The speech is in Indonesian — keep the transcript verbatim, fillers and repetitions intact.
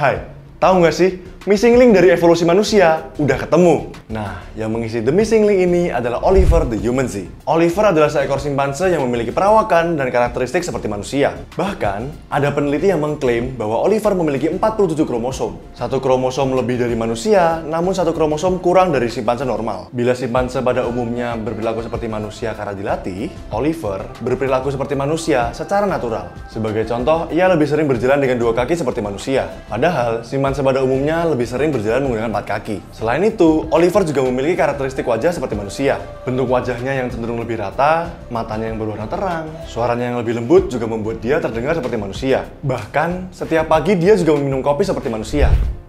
Hai, tahu nggak sih? Missing link dari evolusi manusia udah ketemu. Nah, yang mengisi The Missing Link ini adalah Oliver the Human Zoo. Oliver adalah seekor simpanse yang memiliki perawakan dan karakteristik seperti manusia. Bahkan, ada peneliti yang mengklaim bahwa Oliver memiliki empat puluh tujuh kromosom. Satu kromosom lebih dari manusia, namun satu kromosom kurang dari simpanse normal. Bila simpanse pada umumnya berperilaku seperti manusia karena dilatih, Oliver berperilaku seperti manusia secara natural. Sebagai contoh, ia lebih sering berjalan dengan dua kaki seperti manusia. Padahal, simpanse pada umumnya lebih sering berjalan menggunakan empat kaki. Selain itu, Oliver juga memiliki karakteristik wajah seperti manusia. Bentuk wajahnya yang cenderung lebih rata, matanya yang berwarna terang, suaranya yang lebih lembut juga membuat dia terdengar seperti manusia. Bahkan, setiap pagi dia juga meminum kopi seperti manusia.